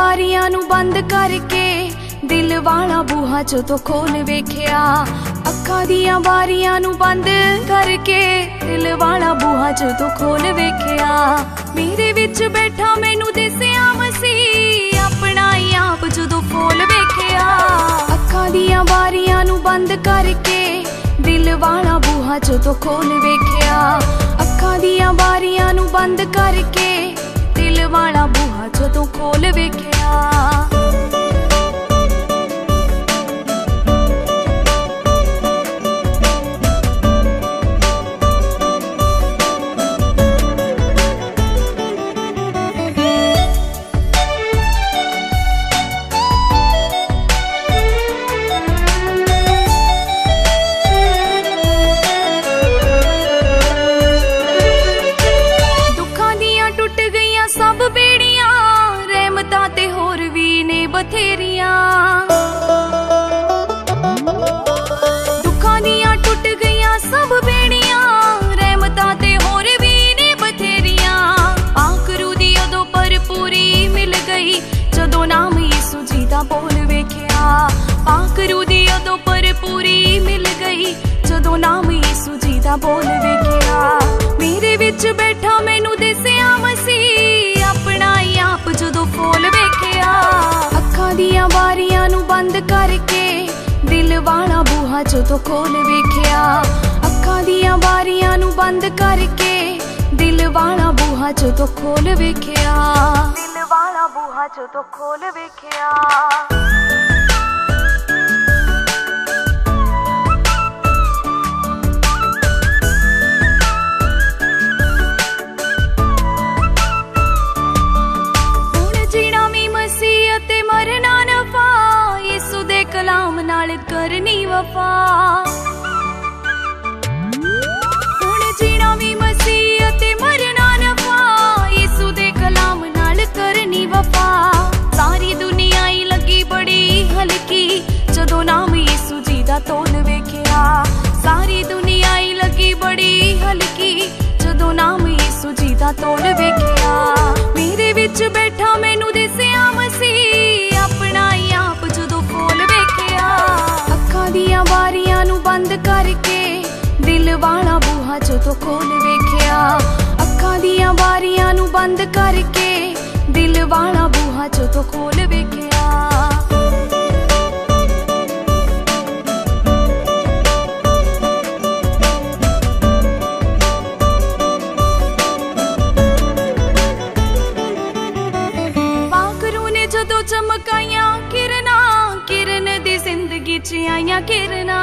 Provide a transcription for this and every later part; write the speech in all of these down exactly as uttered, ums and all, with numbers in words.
बारियां नू बंद करके दिल वाला बूहा जदों खोल वेख्या। अक्खां दियां बारियां नू बंद करके दिल वाला बूहा जदों खोल वेख्या। मेरे विच बैठा मैनू दिसिया मसीह अपना ही आप जदों खोल वेख्या। अक्खां दियां बारियां नू बंद करके दिल वाला बूहा जदों खोल वेख्या। अक्खां दियां बारियां नू बंद करके दिल वाला बूहा जदों खोल वेख्या। सब बेड़ियां रहमतां ते होर भी ने बथेरियां। दुखां दियां टुट गईयां सब बेड़ियां रहमतां ते होर भी ने बथेरियां। आखरू दी उदों पर पूरी मिल गई जदों नाम यीशु जी दा बोल वेख्या। आखरू दी उदों पर पूरी मिल गई जदों नाम यीशु जी दा बोल वेख्या। मेरे विच बैठा मैनू दिसिया मसीह अपना ही आप जदों खोल वेख्या। अक्खां दियां बारियां नू बंद करके दिल वाला बूहा जदों खोल वेख्या। अक्खां दियां बारियां नू बंद करके दिल वाला बूहा जदों खोल वेख्या। दिल वाला बूहा जदों खोल वेख्या। मरना नफा यीशु दे कलाम नाल करनी वफा। हुण जीना भी मसीह ते मरना नफा यीशु दे कलाम नाल करनी वफा। सारी दुनिया ही लगी बड़ी हल्की जदों नाम यीशु जी दा तोल वेख्या। सारी दुनिया ही लगी बड़ी हल्की जदों नाम यीशु जी दा तोल वेख्या। मेरे विच बैठा मैनू दिसिया मसीह अपना ही आप जदों खोल वेख्या। अक्खां दियां बारियां नू बंद करके दिल वाला बूहा जदों खोल वेख्या। अक्खां दियां बारियां नू बंद करके दिल वाला बूहा जदों खोल वेख्या। जदों चमकाइयां किरना किरण दी जिंदगी च आइयां किरना।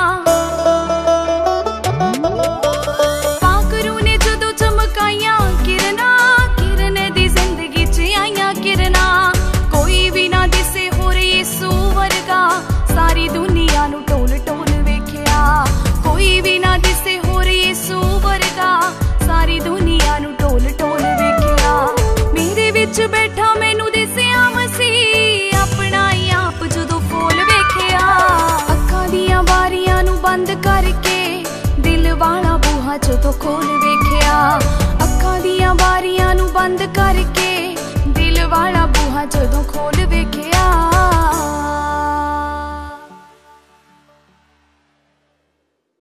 पाकरू ने जदों चमकाइयां किरना किरण दी जिंदगी च आइयां किरना। कोई भी ना दिसे होर यीशु वर्गा सारी दुनिया नू टोल टोल वेख्या। कोई भी ना दिसे होर यीशु वर्गा सारी दुनिया नू टोल टोल वेख्या। मेरे विच बैठा मैनू दिसिया मसीह अपना ही आप जदों खोल वेख्या। अक्खां दियां बारियां नू बंद करके दिल वाला बूहा जदों खोल वेख्या। अक्खां दियां बारियां नू बंद करके दिल वाला बूहा जदों खोल वेख्या।